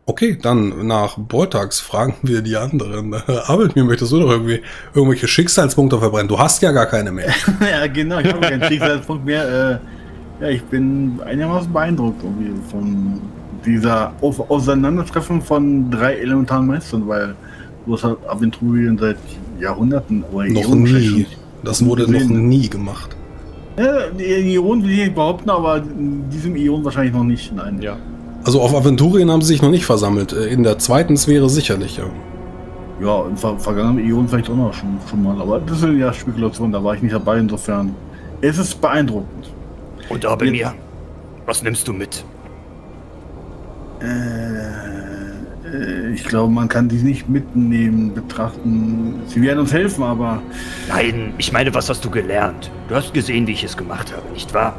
Okay, dann nach Boltax fragen wir die anderen. Abelmir, möchtest du doch irgendwie irgendwelche Schicksalspunkte verbrennen? Du hast ja gar keine mehr. Ja, genau, ich habe keinen Schicksalspunkt mehr. Ja, ich bin einigermaßen beeindruckt irgendwie von dieser Auseinandertreffen von 3 elementaren Meistern, weil du hast halt Aventurien seit Jahrhunderten oder Noch Äonen nie. Das wurde noch gesehen. nie gemacht. Ja, die Ionen will ich nicht behaupten, aber in diesem Ion wahrscheinlich noch nicht. Nein. Ja. Also auf Aventurien haben sie sich noch nicht versammelt. In der zweiten Sphäre sicherlich, ja. Ja, im vergangenen Ion vielleicht auch noch schon mal, aber das sind ja Spekulationen, da war ich nicht dabei, insofern. Es ist beeindruckend. Und Abelmir, was nimmst du mit? Ich glaube, man kann die nicht mitnehmen, betrachten. Sie werden uns helfen, aber Nein, ich meine, was hast du gelernt? Du hast gesehen, wie ich es gemacht habe, nicht wahr?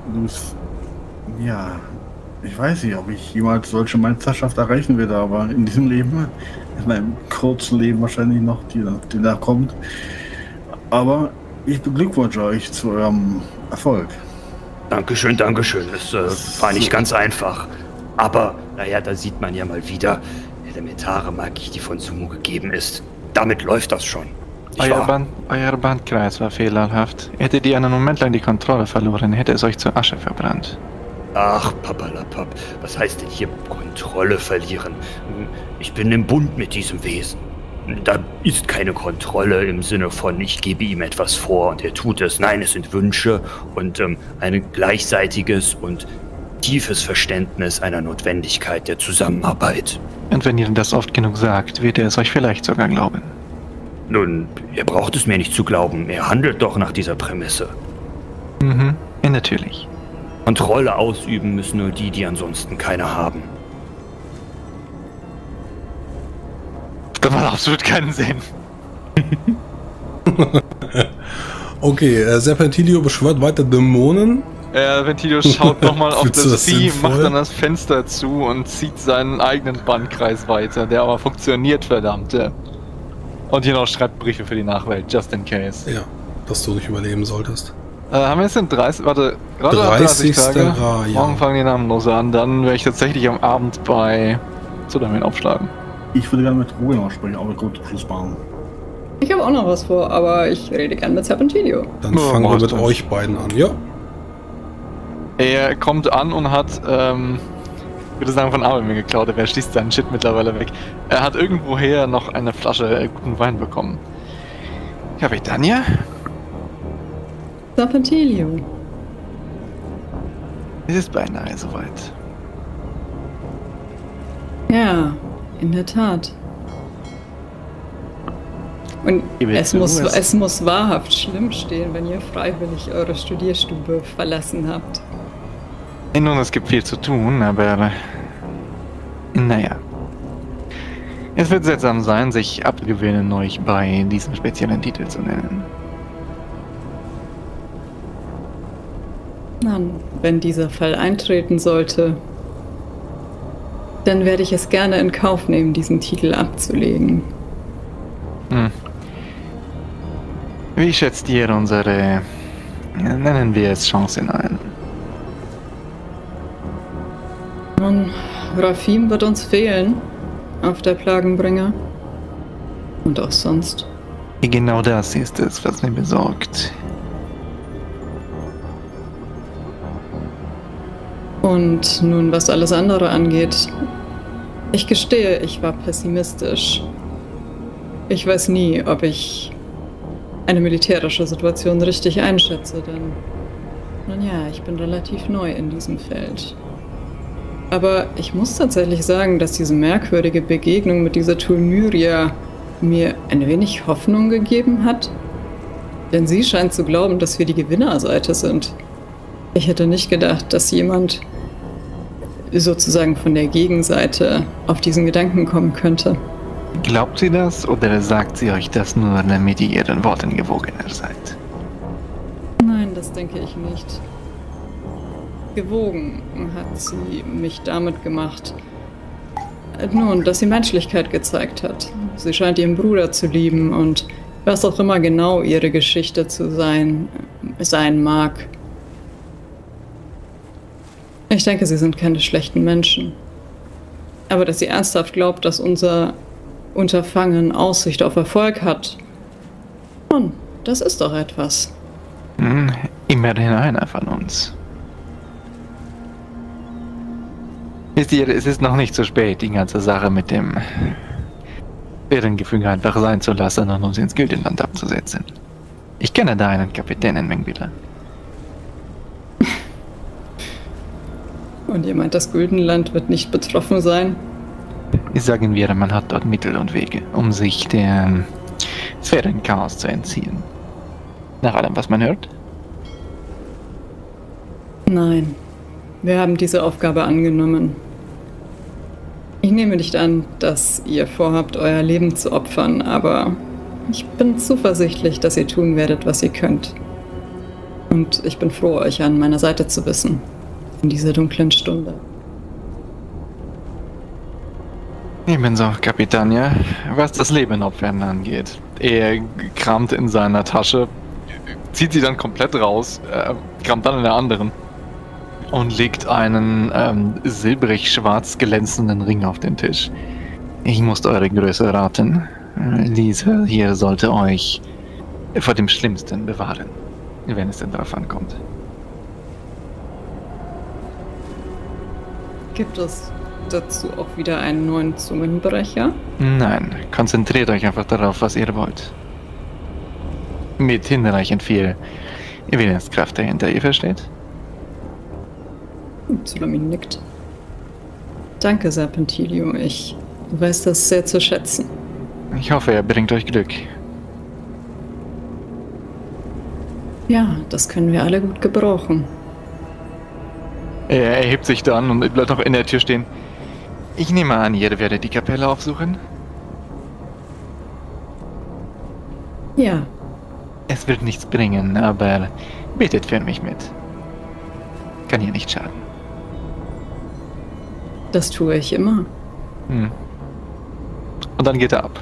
ja, ich weiß nicht, ob ich jemals solche Meisterschaft erreichen werde, aber in diesem Leben, in meinem kurzen Leben wahrscheinlich noch, die da kommt. Aber ich beglückwünsche euch zu eurem Erfolg. Dankeschön, Dankeschön. Es war nicht ganz einfach. Aber, naja, da sieht man ja mal wieder, elementare Magie, die von Sumo gegeben ist. Damit läuft das schon. Nicht wahr? Euer Bandkreis war fehlerhaft. Hättet ihr einen Moment lang die Kontrolle verloren, hätte es euch zur Asche verbrannt. Ach, Papalapap, was heißt denn hier Kontrolle verlieren? Ich bin im Bund mit diesem Wesen. Da ist keine Kontrolle im Sinne von, ich gebe ihm etwas vor und er tut es. Nein, es sind Wünsche und ein gleichseitiges und tiefes Verständnis einer Notwendigkeit der Zusammenarbeit. Und wenn ihr das oft genug sagt, wird er es euch vielleicht sogar glauben. Nun, er braucht es mir nicht zu glauben. Er handelt doch nach dieser Prämisse. Mhm, ja, natürlich. Kontrolle ausüben müssen nur die, die ansonsten keine haben. Das macht absolut keinen Sinn. Okay, Serpentilio beschwört weiter Dämonen. Ventilio schaut nochmal auf Findest du das das Vieh, sinnvoll? macht dann das Fenster zu und zieht seinen eigenen Bandkreis weiter, der aber funktioniert, verdammte. Und hier noch schreibt Briefe für die Nachwelt, just in case. Ja, dass du nicht überleben solltest. Haben wir jetzt den 30, warte, gerade 30. 30 Tage. Ja. Morgen fangen die Namenlose an, dann werde ich tatsächlich am Abend bei Zudamin aufschlagen. Ich würde gerne mit Ruhe noch sprechen, aber gut, Schlussbahn. Ich habe auch noch was vor, aber ich rede gern mit Serpentilio. Dann Ja, fangen wir machst mit du. euch beiden an, ja? Er kommt an und hat, ich würde sagen, von Abelmir geklaut, aber er schließt seinen Shit mittlerweile weg. Er hat irgendwoher noch eine Flasche guten Wein bekommen. Kapitania? Serpentilio. Es ist beinahe soweit. Ja, in der Tat. Und Ihr wisst, es muss wahrhaft schlimm stehen, wenn ihr freiwillig eure Studierstube verlassen habt. Nun, es gibt viel zu tun, aber naja. Es wird seltsam sein, sich abgewöhnen, euch bei diesem speziellen Titel zu nennen. Dann, wenn dieser Fall eintreten sollte, dann werde ich es gerne in Kauf nehmen, diesen Titel abzulegen. Wie schätzt ihr unsere, nennen wir es, Chancen ein? Nun, Rafim wird uns fehlen auf der Plagenbringer. Und auch sonst. Genau das ist es, was mir besorgt. Und nun, was alles andere angeht. Ich gestehe, ich war pessimistisch. Ich weiß nie, ob ich eine militärische Situation richtig einschätze, denn, nun ja, ich bin relativ neu in diesem Feld. Aber ich muss tatsächlich sagen, dass diese merkwürdige Begegnung mit dieser Tulmyria mir ein wenig Hoffnung gegeben hat. Denn sie scheint zu glauben, dass wir die Gewinnerseite sind. Ich hätte nicht gedacht, dass jemand sozusagen von der Gegenseite auf diesen Gedanken kommen könnte. Glaubt sie das oder sagt sie euch das nur, damit ihr ihren Worten gewogener seid? Nein, das denke ich nicht. Gewogen hat sie mich damit gemacht. Nun, dass sie Menschlichkeit gezeigt hat. Sie scheint ihren Bruder zu lieben und was auch immer genau ihre Geschichte zu sein mag. Ich denke, sie sind keine schlechten Menschen. Aber dass sie ernsthaft glaubt, dass unser Unterfangen Aussicht auf Erfolg hat. Nun, das ist doch etwas. Immerhin einer von uns. Wisst ihr, es ist noch nicht so spät, die ganze Sache mit dem Ehrengefüge einfach sein zu lassen und uns ins Gildenland abzusetzen. Ich kenne da einen Kapitän in Mengbiller. Und ihr meint, das Güldenland wird nicht betroffen sein? Sagen wir, man hat dort Mittel und Wege, um sich dem Sphärenchaos zu entziehen. Nach allem, was man hört? Nein, wir haben diese Aufgabe angenommen. Ich nehme nicht an, dass ihr vorhabt, euer Leben zu opfern, aber ich bin zuversichtlich, dass ihr tun werdet, was ihr könnt. Und ich bin froh, euch an meiner Seite zu wissen. In dieser dunklen Stunde. Ebenso, Kapitän, ja. Was das Leben opfern angeht. Er kramt in seiner Tasche, zieht sie dann komplett raus, kramt dann in der anderen und legt einen silbrig-schwarz glänzenden Ring auf den Tisch. Ich muss eure Größe raten. Diese hier sollte euch vor dem Schlimmsten bewahren, wenn es denn darauf ankommt. Gibt es dazu auch wieder einen neuen Zungenbrecher? Nein, konzentriert euch einfach darauf, was ihr wollt. Mit hinreichend viel Willenskraft dahinter, ihr versteht? Zulamin nickt. Danke, Serpentilio. Ich weiß das sehr zu schätzen. Ich hoffe, er bringt euch Glück. Ja, das können wir alle gut gebrauchen. Er erhebt sich dann und bleibt noch in der Tür stehen. Ich nehme an, ihr werdet die Kapelle aufsuchen? Ja. Es wird nichts bringen, aber betet für mich mit. Kann ihr nicht schaden. Das tue ich immer. Und dann geht er ab.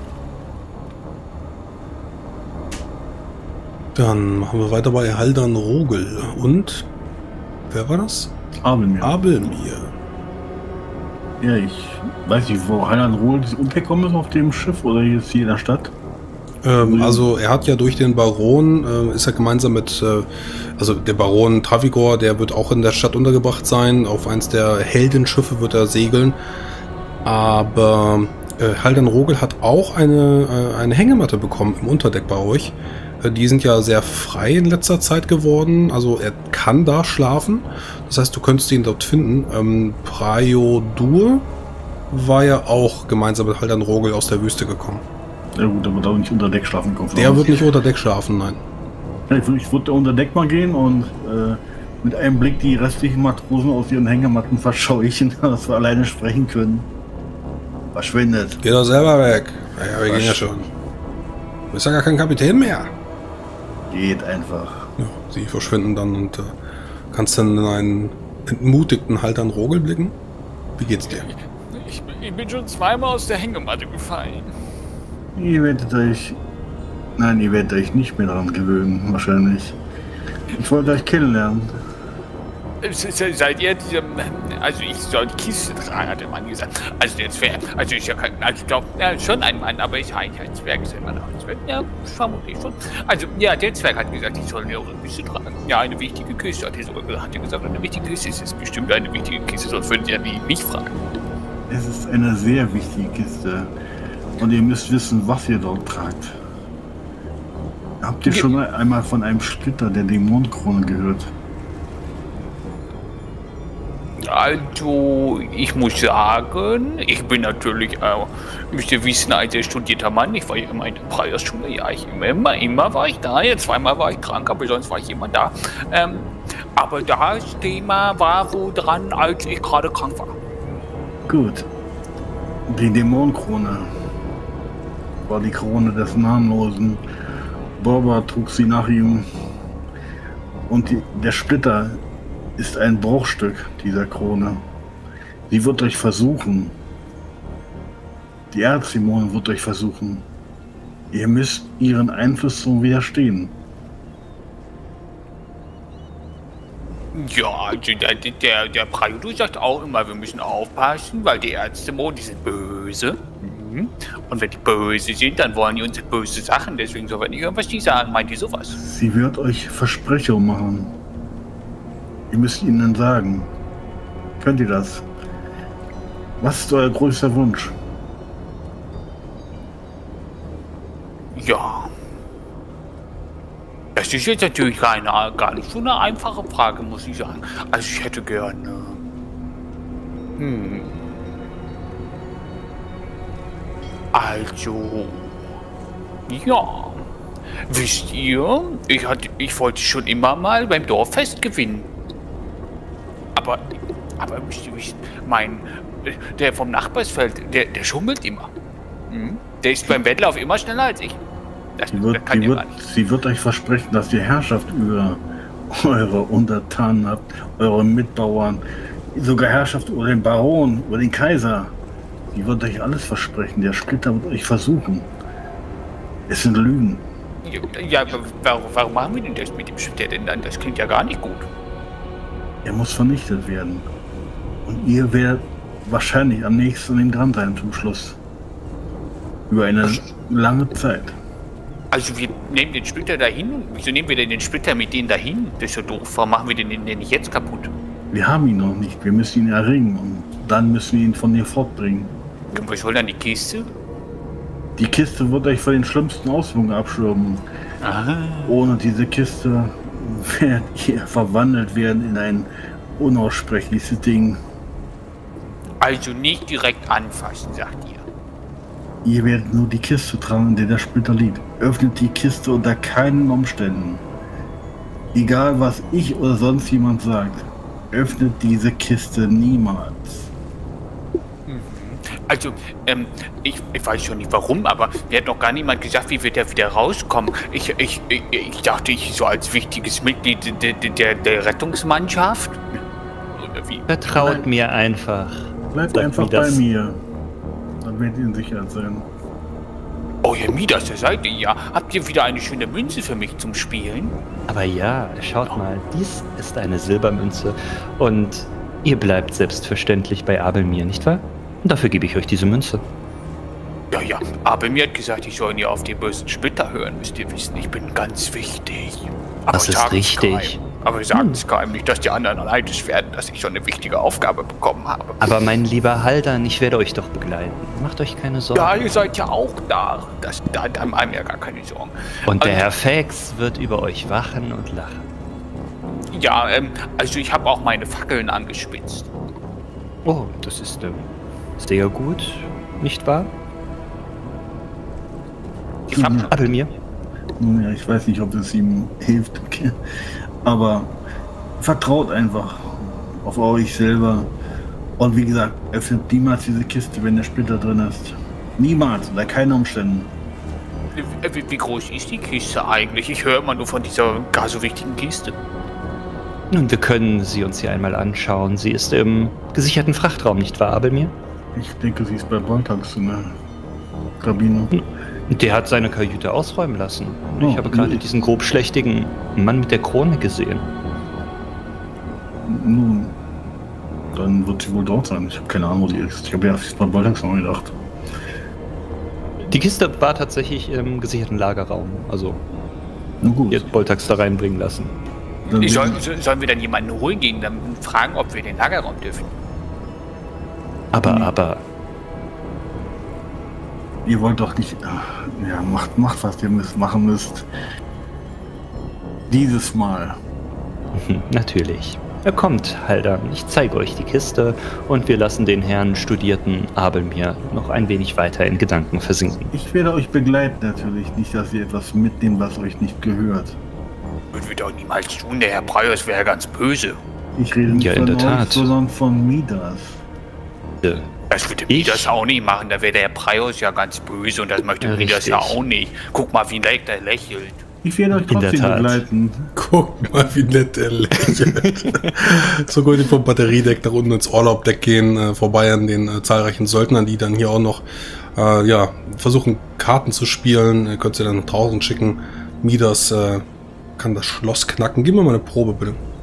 Dann machen wir weiter bei Haldan Rogel. Und wer war das? Abelmir. Abelmir. Ja, ich weiß nicht, wo Haldan Rogel umgekommen ist auf dem Schiff oder jetzt hier in der Stadt. Also er hat ja durch den Baron, ist er gemeinsam mit, also der Baron Tavigor, der wird auch in der Stadt untergebracht sein. Auf eins der Heldenschiffe wird er segeln. Aber Haldan Rogel hat auch eine Hängematte bekommen im Unterdeck bei euch. Die sind ja sehr frei in letzter Zeit geworden. Also er kann da schlafen. Das heißt, du könntest ihn dort finden. Praiodur war ja auch gemeinsam mit Haldan Rogel aus der Wüste gekommen. Ja gut, der wird auch nicht unter Deck schlafen können. Der wird nicht unter Deck schlafen, nein. Ja, ich würde unter Deck mal gehen und mit einem Blick die restlichen Matrosen aus ihren Hängematten verscheuchen, dass wir alleine sprechen können. Verschwindet. Geh doch selber weg. Ja, wir gehen ja schon. Du bist ja gar kein Kapitän mehr. Geht einfach. Ja, sie verschwinden dann und kannst dann in einen entmutigten Haldan Rogel blicken. Wie geht's dir? Ich bin schon zweimal aus der Hängematte gefallen. Ihr werdet euch nicht mehr daran gewöhnen, wahrscheinlich. Ich wollte euch kennenlernen. Seid ihr dieser, also ich soll die Kiste tragen, hat der Mann gesagt. Also der Zwerg, also ich ja kein, also ich glaube, schon ein Mann, aber ich eigentlich ein Zwerg, ist immer noch ein Zwerg. Ja, vermutlich schon. Also, ja, der Zwerg hat gesagt, ich soll mir eure Kiste tragen. Ja, eine wichtige Kiste, hat er sogar gesagt. Hat er gesagt, eine wichtige Kiste ist bestimmt eine wichtige Kiste, sonst würdet ihr mich fragen. Es ist eine sehr wichtige Kiste. Und ihr müsst wissen, was ihr dort tragt. Habt ihr schon einmal von einem Splitter der Dämonenkrone gehört? Also, ich muss sagen, ich bin natürlich, müsst ihr wissen, ein sehr studierter Mann. Ich war ja immer in der Preisschule, ja, immer war ich da. Jetzt zweimal war ich krank, aber sonst war ich immer da. Aber das Thema war so dran, als ich gerade krank war. Gut. Die Dämonenkrone war die Krone des Namenlosen. Borba trug sie nach ihm. Und der Splitter ist ein Bruchstück dieser Krone. Sie wird euch versuchen. Die Erzdämonin wird euch versuchen. Ihr müsst ihren Einfluss zum widerstehen. Ja, also der Priodo sagt auch immer, wir müssen aufpassen, weil die Ärztemon, die sind böse. Mhm. Und wenn die böse sind, dann wollen die uns böse Sachen. Deswegen soll man nicht irgendwas die sagen. Meint ihr sowas? Sie wird euch Versprechungen machen. Ihr müsst ihnen sagen. Könnt ihr das? Was ist euer größter Wunsch? Ja. Das ist jetzt natürlich gar nicht so eine einfache Frage, muss ich sagen. Also ich hätte gerne... Also... Ja... Wisst ihr, ich wollte schon immer mal beim Dorffest gewinnen. Aber müsst ihr wissen, der vom Nachbarsfeld, der schummelt immer. Der ist beim Wettlauf immer schneller als ich. Sie wird euch versprechen, dass ihr Herrschaft über eure Untertanen habt, eure Mitbauern, sogar Herrschaft über den Baron, über den Kaiser. Sie wird euch alles versprechen. Der Splitter wird euch versuchen. Es sind Lügen. Ja, warum machen wir denn das mit dem Splitter denn dann? Das klingt ja gar nicht gut. Er muss vernichtet werden. Und ihr werdet wahrscheinlich am nächsten in dran sein zum Schluss. Über eine lange Zeit. Also wir nehmen den Splitter dahin. Wieso nehmen wir denn den Splitter mit denen dahin? Das ist so doof. Warum machen wir den nicht jetzt kaputt? Wir haben ihn noch nicht. Wir müssen ihn erringen. Und dann müssen wir ihn von hier fortbringen. Und was soll dann die Kiste? Die Kiste wird euch vor den schlimmsten Auswirkungen abschirmen. Aha. Ohne diese Kiste werdet ihr verwandelt werden in ein unaussprechliches Ding. Also nicht direkt anfassen, sagt ihr. Ihr werdet nur die Kiste tragen, in der der Splitter liegt. Öffnet die Kiste unter keinen Umständen. Egal was ich oder sonst jemand sagt. Öffnet diese Kiste niemals. Also, ich weiß schon nicht warum, aber mir hat noch gar niemand gesagt, wie wir da wieder rauskommen. Ich dachte, ich so als wichtiges Mitglied der Rettungsmannschaft. Oder wie? Vertraut mir einfach. Bleibt Sagt einfach Midas. bei mir. Dann werdet ihr in Sicherheit sein. Oh, Herr Midas, da seid ihr ja. Habt ihr wieder eine schöne Münze für mich zum Spielen? Aber ja, schaut mal, dies ist eine Silbermünze und ihr bleibt selbstverständlich bei Abelmir, nicht wahr? Und dafür gebe ich euch diese Münze. Ja, aber mir hat gesagt, ich soll nie auf den bösen Splitter hören, müsst ihr wissen. Ich bin ganz wichtig. Aber Das ist sagt's richtig. keinem. Aber sagt es keinem nicht, dass die anderen neidisch werden, dass ich schon eine wichtige Aufgabe bekommen habe. Aber mein lieber Haldan, ich werde euch doch begleiten. Macht euch keine Sorgen. Ja, ihr seid ja auch da. Da haben wir ja gar keine Sorgen. Und der Herr Fex wird über euch wachen und lachen. Ja, also ich habe auch meine Fackeln angespitzt. Oh, das ist sehr gut, nicht wahr? Ich hab, Abelmir? Nun ja, ich weiß nicht, ob es ihm hilft. Aber vertraut einfach auf euch selber. Und wie gesagt, öffnet niemals diese Kiste, wenn der Splitter drin ist. Niemals, unter keinen Umständen. wie groß ist die Kiste eigentlich? Ich höre immer nur von dieser gar so wichtigen Kiste. Nun, wir können sie uns hier einmal anschauen. Sie ist im gesicherten Frachtraum, nicht wahr, Abelmir? Ich denke, sie ist bei Boltax in der Kabine. Der hat seine Kajüte ausräumen lassen. Oh, Ich habe gerade diesen grobschlächtigen Mann mit der Krone gesehen. Nun, dann wird sie wohl dort sein. Ich habe keine Ahnung, wo die ist. Ich habe ja bei Boltax noch gedacht. Die Kiste war tatsächlich im gesicherten Lagerraum. Also, Na gut. ihr habt Boltax da reinbringen lassen. Dann Sollen wir dann jemanden holen gehen, dann fragen, ob wir den Lagerraum dürfen? Aber, ihr wollt doch nicht... Ja, macht was ihr machen müsst. Dieses Mal. natürlich. Er kommt, Haldan. Ich zeige euch die Kiste und wir lassen den Herrn Studierten Abelmir noch ein wenig weiter in Gedanken versinken. Ich werde euch begleiten natürlich. Nicht, dass ihr etwas mitnehmt, was euch nicht gehört. Würden wir doch niemals tun, der Herr Preuers wäre ganz böse. Ich rede nicht Ja, in von der euch, Tat. sondern von Midas. Das würde Midas auch nicht machen, da wäre der Herr Preuers ja ganz böse und das möchte Midas ja Richtig. auch nicht. Guck mal, wie nett er lächelt. Ich werde euch In der trotzdem Tat. begleiten. Guck mal, wie nett er lächelt. So könnt ihr vom Batteriedeck nach unten ins Orlaubdeck gehen, vorbei an den zahlreichen Söldnern, die dann hier auch noch versuchen, Karten zu spielen. Ihr könnt sie dann nach draußen schicken. Midas kann das Schloss knacken. Gib mir mal eine Probe, bitte.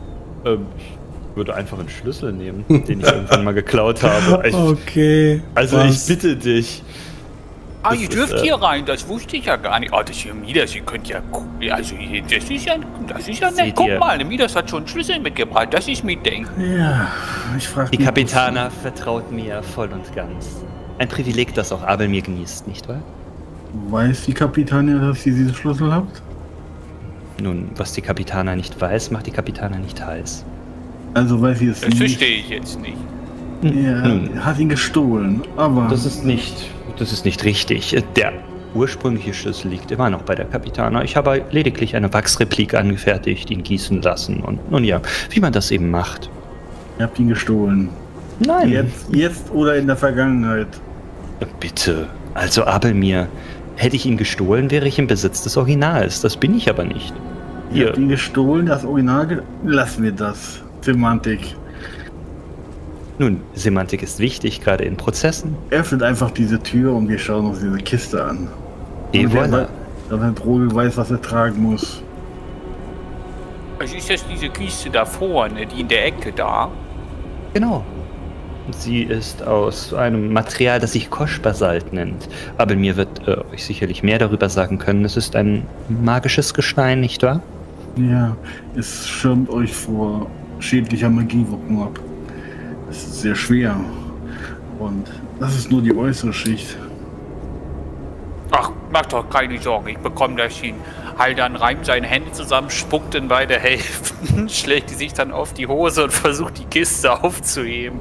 Ich würde einfach einen Schlüssel nehmen, den ich irgendwann mal geklaut habe. Okay. Also ich bitte dich. Ah, ihr dürft hier rein, das wusste ich ja gar nicht. Ah, das hier Midas, ihr könnt ja gucken. Also, das ist ja nett. Guck mal, der Midas hat schon einen Schlüssel mitgebracht, dass ich mitdenke. Ja, ich frage Die Kapitana vertraut mir voll und ganz. Ein Privileg, das auch Abel mir genießt, nicht wahr? Weiß die Kapitania, dass ihr diesen Schlüssel habt? Nun, was die Kapitana nicht weiß, macht die Kapitana nicht heiß. Also weiß sie es Das nicht. verstehe ich jetzt nicht. Ja, er hat ihn gestohlen, aber... Das ist nicht richtig. Der ursprüngliche Schlüssel liegt immer noch bei der Kapitana. Ich habe lediglich eine Wachsreplik angefertigt, ihn gießen lassen und nun ja, wie man das eben macht. Ihr habt ihn gestohlen. Nein. Jetzt oder in der Vergangenheit? Bitte. Also Abelmir, hätte ich ihn gestohlen, wäre ich im Besitz des Originals. Das bin ich aber nicht. Ihr habt ihn gestohlen, das Original... Lassen wir das. Semantik. Nun, Semantik ist wichtig, gerade in Prozessen. Öffnet einfach diese Tür und wir schauen uns diese Kiste an. Et voilà. Damit Rodel weiß, was er tragen muss. Also ist das diese Kiste da vorne, die in der Ecke da? Genau. Sie ist aus einem Material, das sich Koschbasalt nennt. Aber mir wird euch sicherlich mehr darüber sagen können. Es ist ein magisches Gestein, nicht wahr? Ja, es schirmt euch vor schädlicher Magiewirkung ab. Es ist sehr schwer. Und das ist nur die äußere Schicht. Ach, mach doch keine Sorgen, ich bekomme das hin. Haldan reimt seine Hände zusammen, spuckt in beide Hälften, schlägt sich dann auf die Hose und versucht die Kiste aufzuheben.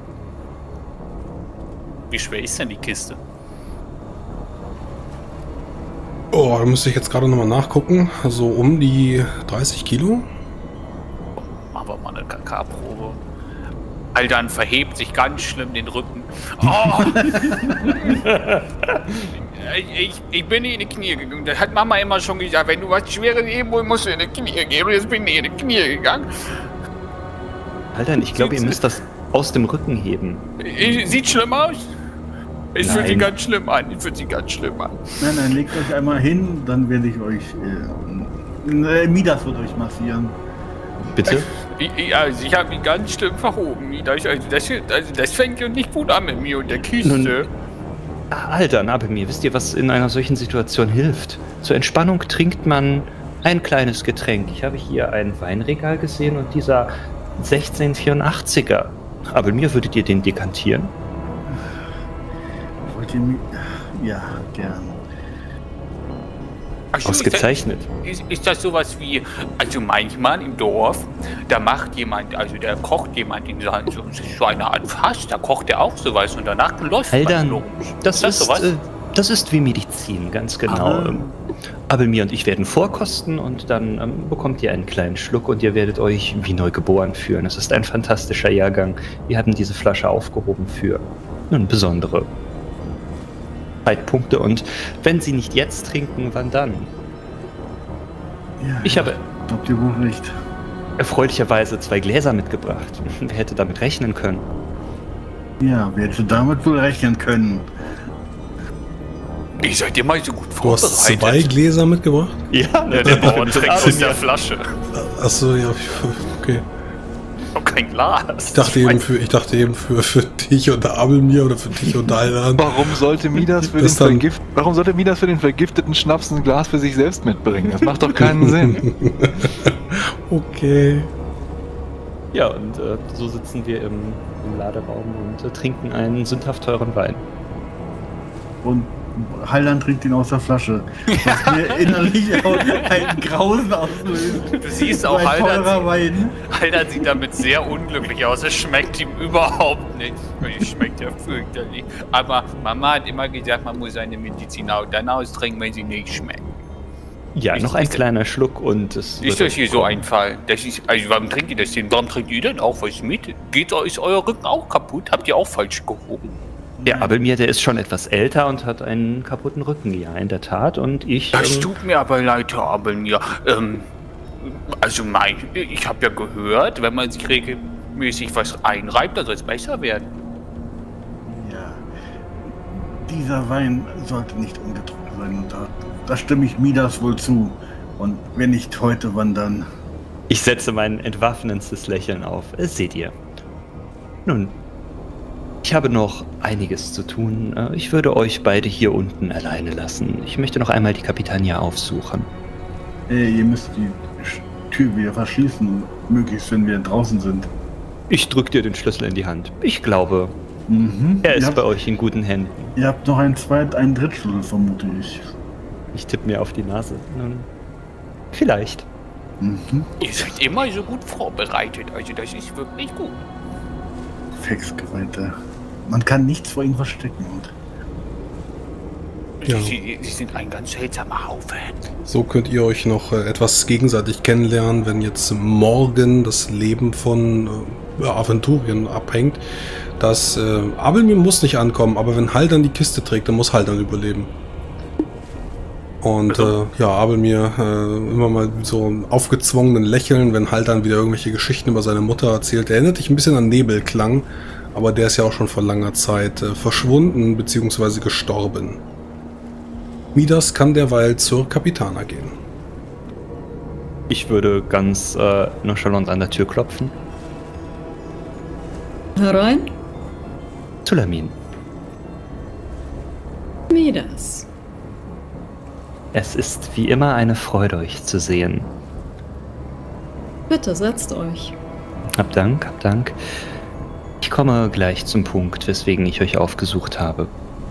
Wie schwer ist denn die Kiste? Oh, da müsste ich jetzt gerade nochmal nachgucken. Also um die 30 Kilo. Machen wir mal eine KK-Probe. Haldan verhebt sich ganz schlimm den Rücken. Oh! ich bin in die Knie gegangen. Das hat Mama immer schon gesagt, wenn du was Schweres heben willst, musst du in die Knie gehen. Und jetzt bin ich in die Knie gegangen. Alter, ich glaube, ihr müsst das aus dem Rücken heben. Sieht schlimm aus? Ich fühle sie Nein. ganz schlimm an. Ich fühle sie ganz schlimm an. Nein, legt euch einmal hin, dann werde ich euch... Midas wird euch massieren. Bitte? Ich habe ihn ganz schlimm verhoben. Das fängt ja nicht gut an mit mir und der Kiste. Nun, Alter, Abelmir, wisst ihr, was in einer solchen Situation hilft? Zur Entspannung trinkt man ein kleines Getränk. Ich habe hier ein Weinregal gesehen und dieser 1684er. Abelmir, würdet ihr den dekantieren? Wollt ihr mich... Ja, gern. Ach so, Ausgezeichnet. Ist das sowas wie, also manchmal im Dorf, da macht jemand, also da kocht jemand in so eine Art Fass, da kocht er auch sowas und danach läuft man Alter, los. das ist wie Medizin, ganz genau. Abelmir und ich werden vorkosten und dann bekommt ihr einen kleinen Schluck und ihr werdet euch wie neu geboren fühlen. Es ist ein fantastischer Jahrgang. Wir haben diese Flasche aufgehoben für nun besondere Zeitpunkte und wenn sie nicht jetzt trinken, wann dann? Ja, Ich habe habt ihr wohl recht. erfreulicherweise 2 Gläser mitgebracht. Wer hätte damit rechnen können? Ja, wer hätte damit wohl rechnen können? Ihr seid immer so gut Du hast 2 vorbereitet. Gläser mitgebracht? Ja, Der Bauer trinkt aus der Flasche. Achso, ja, okay. Und kein Glas. Ich dachte eben für dich und Abelmir oder für dich und Haldan. Warum sollte Midas für den vergifteten Schnaps ein Glas für sich selbst mitbringen? Das macht doch keinen Sinn. Okay. Ja, und so sitzen wir im Laderaum und trinken einen sündhaft teuren Wein. Und Haldan trinkt ihn aus der Flasche. Was mir innerlich ein Grausen auslöst. Du siehst auch, Ein teurer Wein. Haldan sieht damit sehr unglücklich aus. Es schmeckt ihm überhaupt nicht. Es schmeckt ja fürchterlich. Aber Mama hat immer gesagt, man muss seine Medizin auch dann austrinken, wenn sie nicht schmeckt. Ja, noch ein kleiner Schluck und es Ist das hier so ein Fall? Also warum trinkt ihr das denn? Warum trinkt ihr denn auch was mit? Ist euer Rücken auch kaputt? Habt ihr auch falsch gehoben? Der Abelmir, der ist schon etwas älter und hat einen kaputten Rücken, ja, in der Tat. Und ich... Das tut mir aber leid, Herr Abelmir. Also ich habe ja gehört, wenn man sich regelmäßig was einreibt, dann soll es besser werden. Ja. Dieser Wein sollte nicht ungetrunken sein. Und da stimme ich Midas wohl zu. Und wenn nicht heute, wann dann? Ich setze mein entwaffnendes Lächeln auf. Seht ihr. Nun, ich habe noch einiges zu tun. Ich würde euch beide hier unten alleine lassen. Ich möchte noch einmal die Kapitania aufsuchen. Ihr müsst die Tür wieder verschließen, möglichst, wenn wir draußen sind. Ich drücke dir den Schlüssel in die Hand. Ich glaube, er ist bei euch in guten Händen. Ihr habt noch einen Drittschlüssel, vermute ich. Ich tippe mir auf die Nase. Nun, vielleicht. Ihr seid immer so gut vorbereitet, also das ist wirklich gut. Fexgeweihte. Man kann nichts vor ihnen verstecken. Ja. Sie sind ein ganz seltsamer Haufen. So könnt ihr euch noch etwas gegenseitig kennenlernen, wenn jetzt morgen das Leben von Aventurien abhängt. Das Abelmir muss nicht ankommen, aber wenn Haldan die Kiste trägt, dann muss Haldan überleben. Und Abelmir immer mal so einen aufgezwungenen Lächeln, wenn Haldan wieder irgendwelche Geschichten über seine Mutter erzählt. Er erinnert dich ein bisschen an Nebelklang, aber der ist ja auch schon vor langer Zeit verschwunden bzw. gestorben. Midas kann derweil zur Kapitana gehen. Ich würde ganz nonchalant an der Tür klopfen. Herein? Tulamin. Midas. Es ist wie immer eine Freude, euch zu sehen. Bitte setzt euch. Hab Dank, hab Dank. Ich komme gleich zum Punkt, weswegen ich euch aufgesucht habe.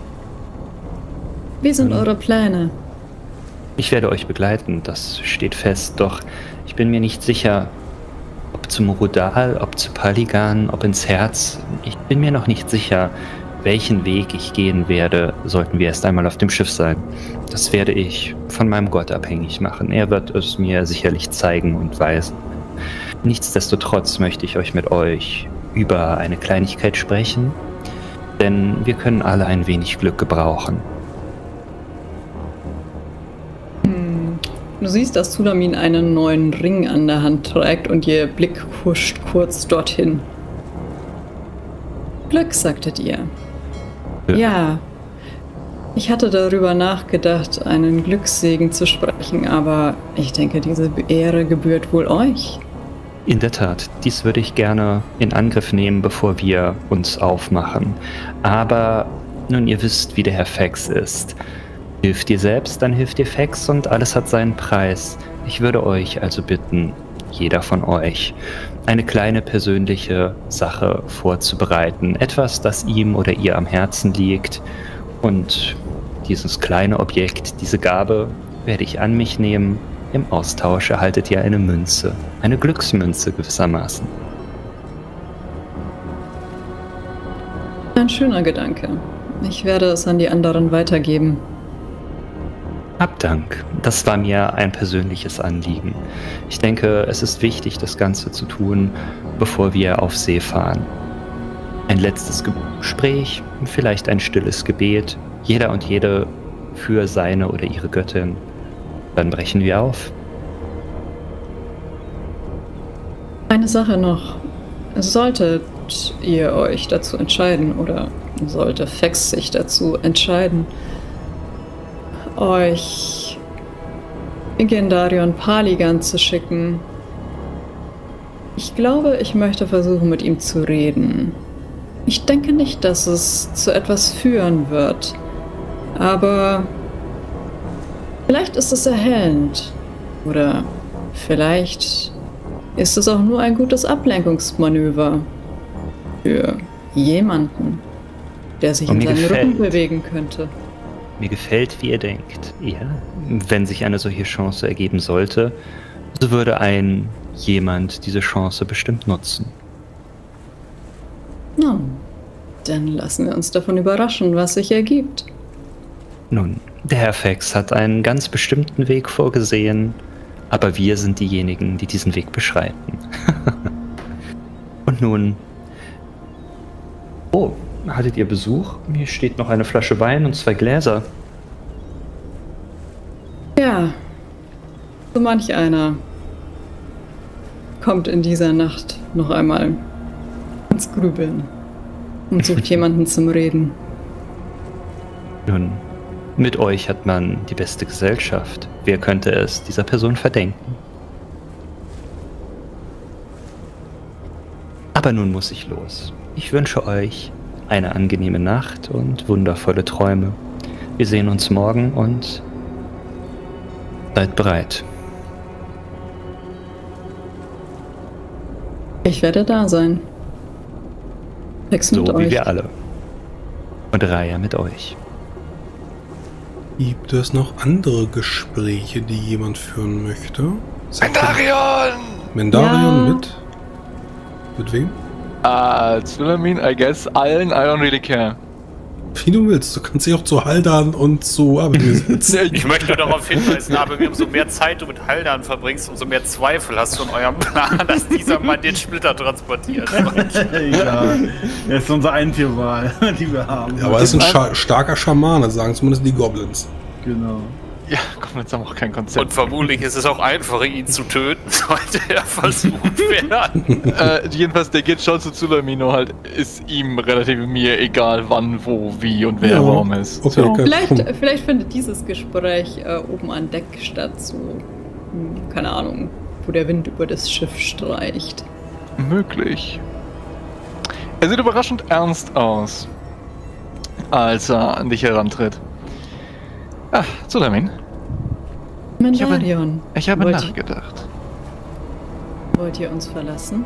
Wie sind eure Pläne? Ich werde euch begleiten, das steht fest, doch ich bin mir nicht sicher, ob zum Rudal, ob zu Paligan, ob ins Herz. Ich bin mir noch nicht sicher, welchen Weg ich gehen werde, sollten wir erst einmal auf dem Schiff sein. Das werde ich von meinem Gott abhängig machen. Er wird es mir sicherlich zeigen und weisen. Nichtsdestotrotz möchte ich euch mit euch über eine Kleinigkeit sprechen, denn wir können alle ein wenig Glück gebrauchen. Du siehst, dass Tulamin einen neuen Ring an der Hand trägt und ihr Blick huscht kurz dorthin. Glück, sagtet ihr. Ja, ich hatte darüber nachgedacht, einen Glückssegen zu sprechen, aber ich denke, diese Ehre gebührt wohl euch. In der Tat, dies würde ich gerne in Angriff nehmen, bevor wir uns aufmachen. Aber nun, ihr wisst, wie der Herr Fex ist. Hilft dir selbst, dann hilft dir Fex und alles hat seinen Preis. Ich würde euch also bitten, jeder von euch, eine kleine persönliche Sache vorzubereiten. Etwas, das ihm oder ihr am Herzen liegt. Und dieses kleine Objekt, diese Gabe, werde ich an mich nehmen. Im Austausch erhaltet ihr eine Münze. Eine Glücksmünze gewissermaßen. Ein schöner Gedanke. Ich werde es an die anderen weitergeben. Hab Dank. Das war mir ein persönliches Anliegen. Ich denke, es ist wichtig, das Ganze zu tun, bevor wir auf See fahren. Ein letztes Gespräch, vielleicht ein stilles Gebet, jeder und jede für seine oder ihre Göttin. Dann brechen wir auf. Eine Sache noch. Solltet ihr euch dazu entscheiden, oder sollte Fex sich dazu entscheiden, euch Gendarion Paligan zu schicken. Ich glaube, ich möchte versuchen, mit ihm zu reden. Ich denke nicht, dass es zu etwas führen wird. Aber vielleicht ist es erhellend. Oder vielleicht ist es auch nur ein gutes Ablenkungsmanöver für jemanden, der sich in seinen Rücken bewegen könnte. Mir gefällt, wie ihr denkt. Ja, wenn sich eine solche Chance ergeben sollte, so würde jemand diese Chance bestimmt nutzen. Nun, dann lassen wir uns davon überraschen, was sich ergibt. Nun, der Herr Fex hat einen ganz bestimmten Weg vorgesehen, aber wir sind diejenigen, die diesen Weg beschreiten. Und nun... Oh, hattet ihr Besuch? Hier steht noch eine Flasche Wein und 2 Gläser. Ja, so manch einer kommt in dieser Nacht noch einmal ins Grübeln und sucht jemanden zum Reden. Nun, mit euch hat man die beste Gesellschaft. Wer könnte es dieser Person verdenken? Aber nun muss ich los. Ich wünsche euch eine angenehme Nacht und wundervolle Träume. Wir sehen uns morgen und seid bereit. Ich werde da sein. Hex mit So wie euch. wir alle. Und Raya mit euch. Gibt es noch andere Gespräche, die jemand führen möchte? Mendarion! Mendarion Ja. Mit wem? Zulamin, I guess allen, I don't really care. Wie du willst. Du kannst dich auch zu Haldan und zu Abedin setzen. Ich möchte nur darauf hinweisen, aber umso mehr Zeit du mit Haldan verbringst, umso mehr Zweifel hast du in eurem Plan, dass dieser Mann den Splitter transportiert. Ja, er ist unsere Eintierwahl, die wir haben. Aber er ist ein starker Schamane, sagen zumindest die Goblins. Genau. Ja, komm, jetzt haben wir auch kein Konzept. Und vermutlich ist es auch einfacher, ihn zu töten, sollte er versucht werden. Jedenfalls, der geht schon zu Zulamino halt, ist ihm relativ mir egal, wann, wo, wie und wer warum ist. Okay, So. okay. Vielleicht findet dieses Gespräch oben an Deck statt, so, keine Ahnung, wo der Wind über das Schiff streicht. Möglich. Er sieht überraschend ernst aus, als er an dich herantritt. Ah, Zulamin, Mendarion, ich habe wollt, nachgedacht. wollt ihr uns verlassen?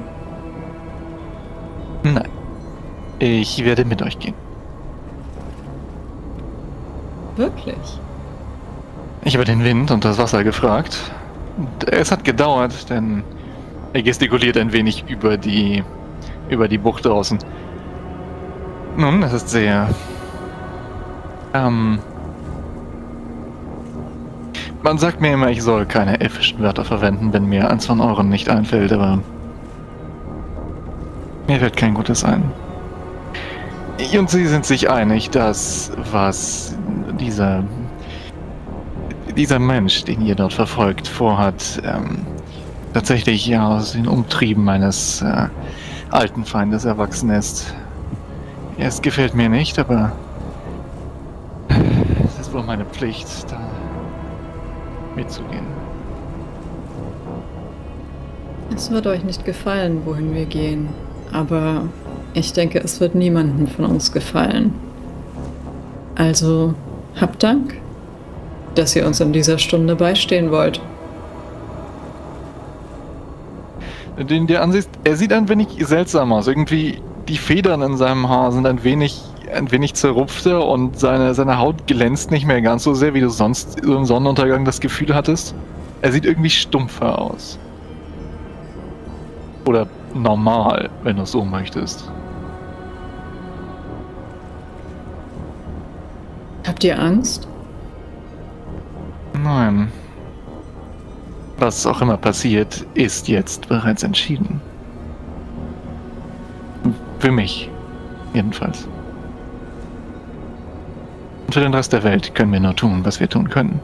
Nein, ich werde mit euch gehen. Wirklich? Ich habe den Wind und das Wasser gefragt. Und es hat gedauert, denn er gestikuliert ein wenig über die Bucht draußen. Nun, es ist sehr... Man sagt mir immer, ich soll keine elfischen Wörter verwenden, wenn mir eins von euren nicht einfällt, aber... Mir fällt kein Gutes ein. Und sie sind sich einig, dass was dieser Mensch, den ihr dort verfolgt, vorhat, tatsächlich ja aus den Umtrieben meines alten Feindes erwachsen ist. Es gefällt mir nicht, aber es ist wohl meine Pflicht, da mitzugehen. Es wird euch nicht gefallen, wohin wir gehen, aber ich denke, es wird niemandem von uns gefallen. Also, habt Dank, dass ihr uns in dieser Stunde beistehen wollt. Wenn du ihn dir ansiehst, er sieht ein wenig seltsam aus. Irgendwie die Federn in seinem Haar sind ein wenig zerrupfter und seine Haut glänzt nicht mehr ganz so sehr, wie du sonst im Sonnenuntergang das Gefühl hattest. Er sieht irgendwie stumpfer aus. Oder normal, wenn du es so möchtest. Habt ihr Angst? Nein. Was auch immer passiert, ist jetzt bereits entschieden. Für mich, jedenfalls. Und für den Rest der Welt können wir nur tun, was wir tun können.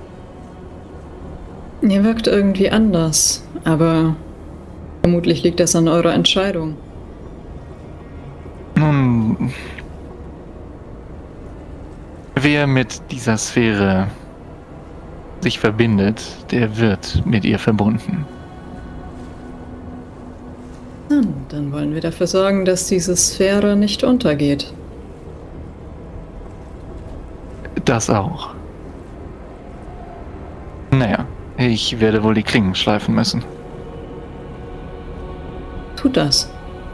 Ihr wirkt irgendwie anders, aber vermutlich liegt das an eurer Entscheidung. Nun, wer mit dieser Sphäre sich verbindet, der wird mit ihr verbunden. Dann wollen wir dafür sorgen, dass diese Sphäre nicht untergeht. Das auch. Naja, ich werde wohl die Klingen schleifen müssen. Tut das.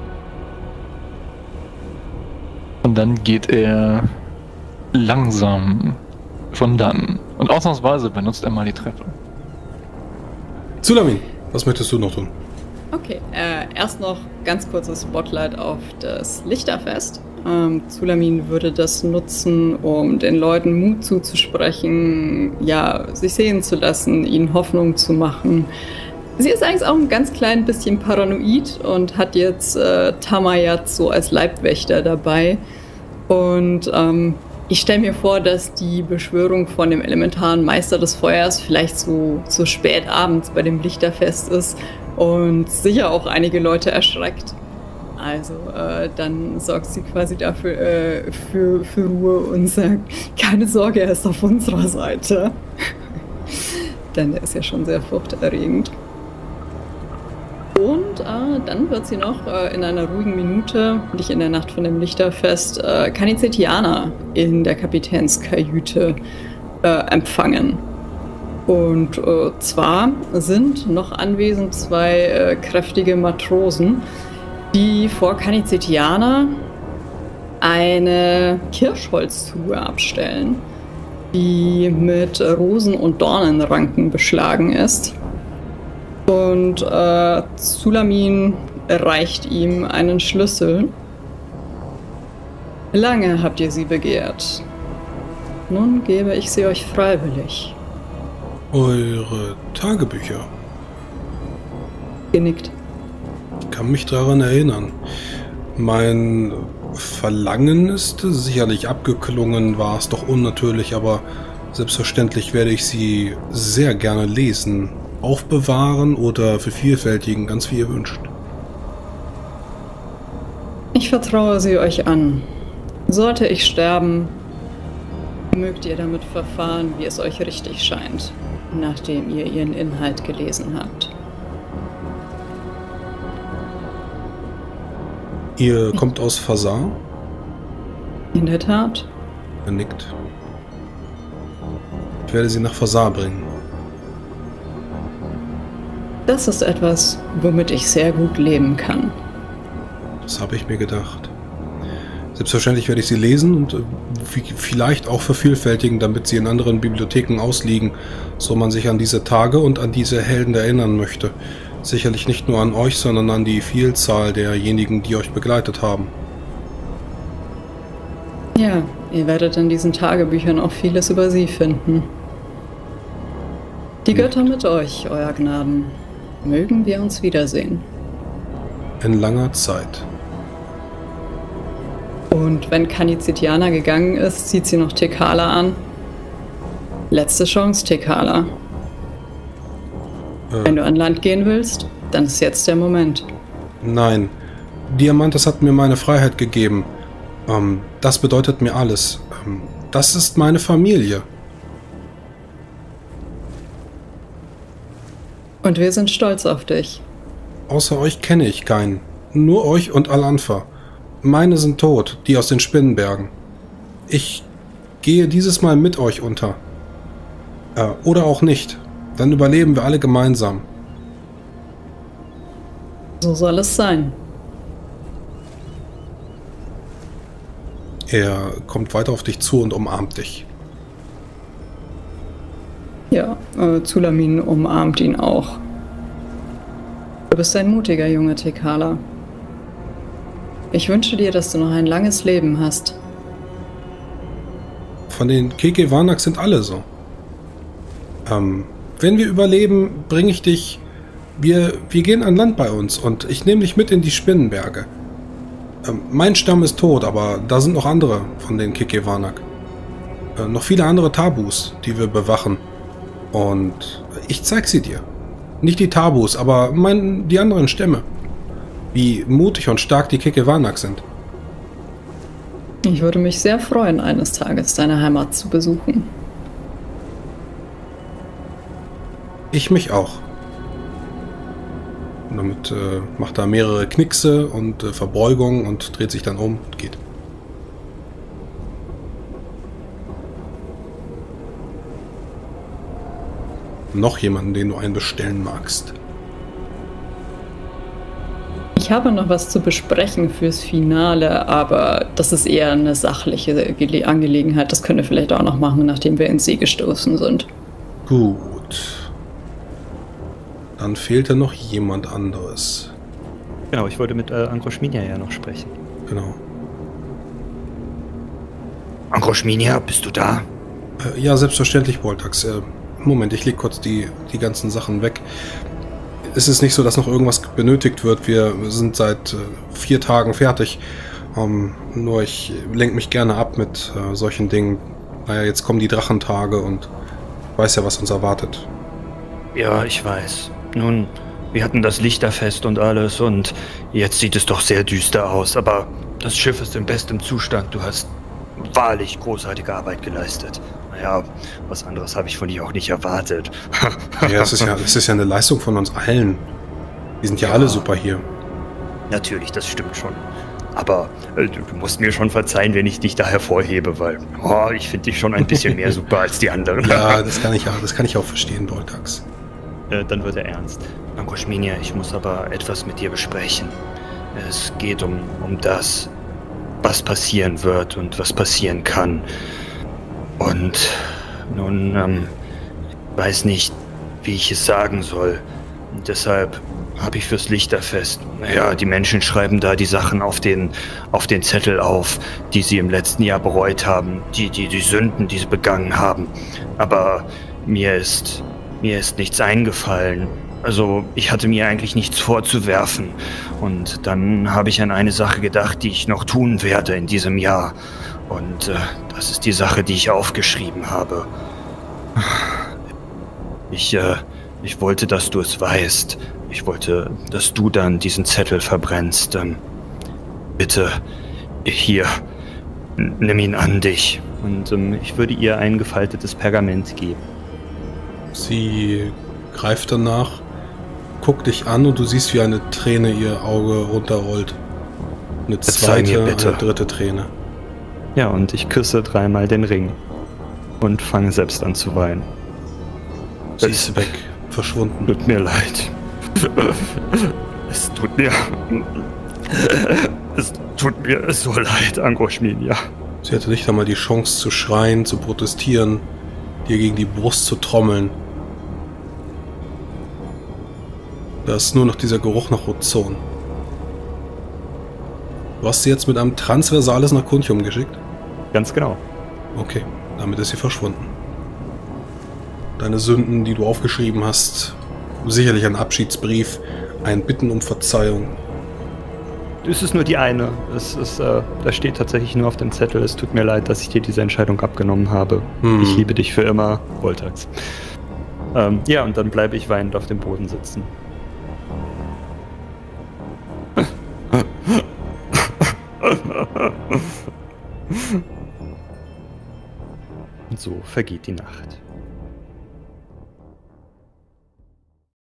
Und dann geht er langsam von dann. Und ausnahmsweise benutzt er mal die Treppe. Zulamin, was möchtest du noch tun? Okay, erst noch ganz kurzes Spotlight auf das Lichterfest. Zulamin würde das nutzen, um den Leuten Mut zuzusprechen, ja, sich sehen zu lassen, ihnen Hoffnung zu machen. Sie ist eigentlich auch ein ganz klein bisschen paranoid und hat jetzt Tamayat so als Leibwächter dabei. Und ich stelle mir vor, dass die Beschwörung von dem elementaren Meister des Feuers vielleicht so spät abends bei dem Lichterfest ist und sicher auch einige Leute erschreckt. Also dann sorgt sie quasi dafür für Ruhe und sagt, keine Sorge, er ist auf unserer Seite. Denn er ist ja schon sehr furchterregend. Und und dann wird sie noch in einer ruhigen Minute, nicht in der Nacht von dem Lichterfest, Kanizetianer in der Kapitänskajüte empfangen. Und zwar sind noch anwesend 2 kräftige Matrosen, die vor Kanizetianer eine Kirschholztruhe abstellen, die mit Rosen- und Dornenranken beschlagen ist. Und Zulamin reicht ihm einen Schlüssel. Lange habt ihr sie begehrt. Nun gebe ich sie euch freiwillig. Eure Tagebücher. Genickt. Ich kann mich daran erinnern. Mein Verlangen ist sicherlich abgeklungen, war es doch unnatürlich, aber selbstverständlich werde ich sie sehr gerne lesen, aufbewahren oder vervielfältigen, ganz wie ihr wünscht. Ich vertraue sie euch an. Sollte ich sterben, mögt ihr damit verfahren, wie es euch richtig scheint, nachdem ihr ihren Inhalt gelesen habt. Ihr kommt aus Fasar? In der Tat. Er nickt. Ich werde sie nach Fasar bringen. Das ist etwas, womit ich sehr gut leben kann. Das habe ich mir gedacht. Selbstverständlich werde ich sie lesen und vielleicht auch vervielfältigen, damit sie in anderen Bibliotheken ausliegen, so man sich an diese Tage und an diese Helden erinnern möchte. Sicherlich nicht nur an euch, sondern an die Vielzahl derjenigen, die euch begleitet haben. Ja, ihr werdet in diesen Tagebüchern auch vieles über sie finden. Die Götter mit euch, Euer Gnaden. Mögen wir uns wiedersehen. In langer Zeit. Und wenn Kanizetianer gegangen ist, zieht sie noch Tekala an. Letzte Chance, Tekala. Wenn du an Land gehen willst, dann ist jetzt der Moment. Nein. Diamantes hat mir meine Freiheit gegeben. Das bedeutet mir alles. Das ist meine Familie. Und wir sind stolz auf dich. Außer euch kenne ich keinen. Nur euch und Al-Anfa. Meine sind tot, die aus den Spinnenbergen. Ich gehe dieses Mal mit euch unter. Oder auch nicht. Dann überleben wir alle gemeinsam. So soll es sein. Er kommt weiter auf dich zu und umarmt dich. Ja, Zulamin umarmt ihn auch. Du bist ein mutiger Junge, Tekala. Ich wünsche dir, dass du noch ein langes Leben hast. Von den Kekewanak sind alle so. Wenn wir überleben, bringe ich dich... Wir gehen an Land bei uns und ich nehme dich mit in die Spinnenberge. Mein Stamm ist tot, aber da sind noch andere von den Kekewanak. Noch viele andere Tabus, die wir bewachen. Und ich zeig sie dir. Nicht die Tabus, aber die anderen Stämme. Wie mutig und stark die Kekewanak sind. Ich würde mich sehr freuen, eines Tages deine Heimat zu besuchen. Ich mich auch. Und damit macht er mehrere Knickse und Verbeugungen und dreht sich dann um und geht. Noch jemanden, den du einbestellen magst? Ich habe noch was zu besprechen fürs Finale, aber das ist eher eine sachliche Angelegenheit. Das können wir vielleicht auch noch machen, nachdem wir ins See gestoßen sind. Gut. Dann fehlte noch jemand anderes. Genau, ich wollte mit Angroschminia ja noch sprechen. Genau. Angroschminia, bist du da? Ja, selbstverständlich, Boltax. Moment, ich lege kurz die ganzen Sachen weg. Es ist nicht so, dass noch irgendwas benötigt wird. Wir sind seit 4 Tagen fertig. Nur ich lenke mich gerne ab mit solchen Dingen. Naja, jetzt kommen die Drachentage und ich weiß ja, was uns erwartet. Ja, ich weiß. Nun, wir hatten das Lichterfest und alles und jetzt sieht es doch sehr düster aus. Aber das Schiff ist in bestem Zustand. Du hast wahrlich großartige Arbeit geleistet. Naja, was anderes habe ich von dir auch nicht erwartet. Ja, es ist ja eine Leistung von uns allen. Die sind ja alle super hier. Natürlich, das stimmt schon. Aber du musst mir schon verzeihen, wenn ich dich da hervorhebe, weil ich finde dich schon ein bisschen mehr super als die anderen. Ja, das kann ich auch verstehen, Boltax. Dann wird er ernst. Angoshminia, ich muss aber etwas mit dir besprechen. Es geht um das, was passieren wird und was passieren kann. Und nun, ich weiß nicht, wie ich es sagen soll. Und deshalb habe ich fürs Lichterfest. Naja, die Menschen schreiben da die Sachen auf den Zettel auf, die sie im letzten Jahr bereut haben, die Sünden, die sie begangen haben. Aber mir ist nichts eingefallen. Also ich hatte mir eigentlich nichts vorzuwerfen. Und dann habe ich an eine Sache gedacht, die ich noch tun werde in diesem Jahr. Und das ist die Sache, die ich aufgeschrieben habe. Ich wollte, dass du es weißt. Ich wollte, dass du dann diesen Zettel verbrennst. Bitte, hier, nimm ihn an dich. Und ich würde ihr ein gefaltetes Pergament geben. Sie greift danach, guckt dich an und du siehst, wie eine Träne ihr Auge runterrollt. Eine zweite, eine dritte Träne. Ja, und ich küsse 3-mal den Ring. Und fange selbst an zu weinen. Sie ist weg, verschwunden. Tut mir leid. Es tut mir so leid, Angoshminia. Sie hatte nicht einmal die Chance zu schreien, zu protestieren, dir gegen die Brust zu trommeln. Da ist nur noch dieser Geruch nach Ozon. Du hast sie jetzt mit einem Transversales nach Kuntium geschickt? Ganz genau. Okay, damit ist sie verschwunden. Deine Sünden, die du aufgeschrieben hast, sicherlich ein Abschiedsbrief, ein Bitten um Verzeihung. Es ist nur die eine. Da steht tatsächlich nur auf dem Zettel, es tut mir leid, dass ich dir diese Entscheidung abgenommen habe. Ich liebe dich für immer, Boltax. Ja, und dann bleibe ich weinend auf dem Boden sitzen. Und so vergeht die Nacht.